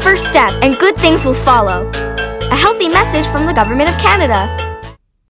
first step, and good things will follow. A healthy message from the Government of Canada.